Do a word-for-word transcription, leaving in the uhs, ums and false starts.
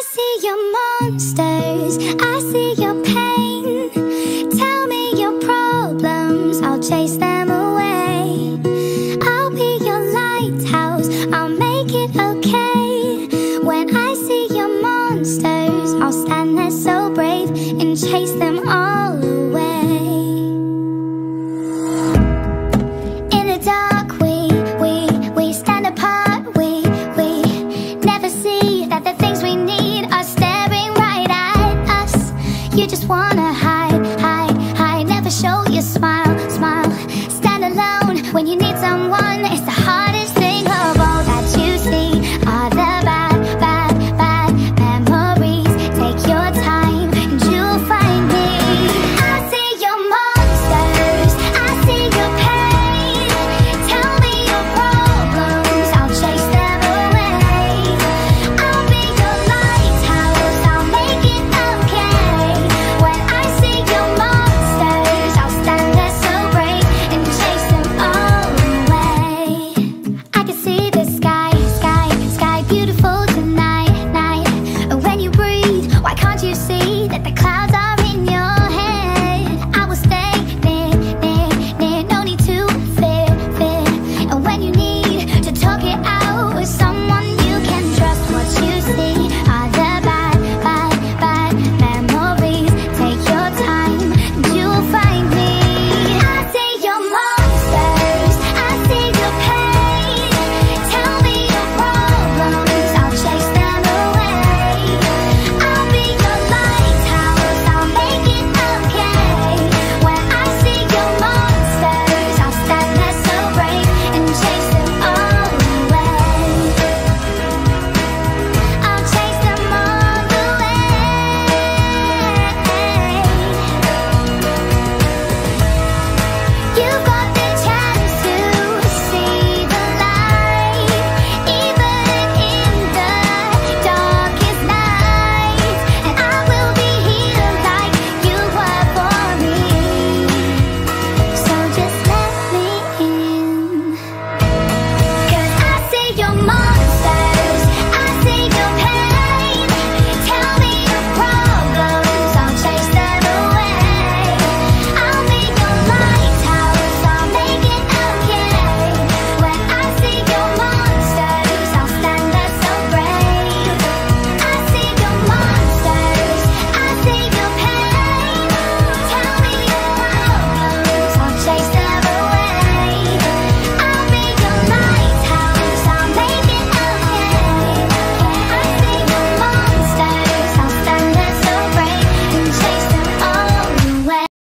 see your monsters, I see your pain. Tell me your problems, I'll chase them away. I'll be your lighthouse, I'll make it okay. When I see your monsters, I'll stand there so brave and chase them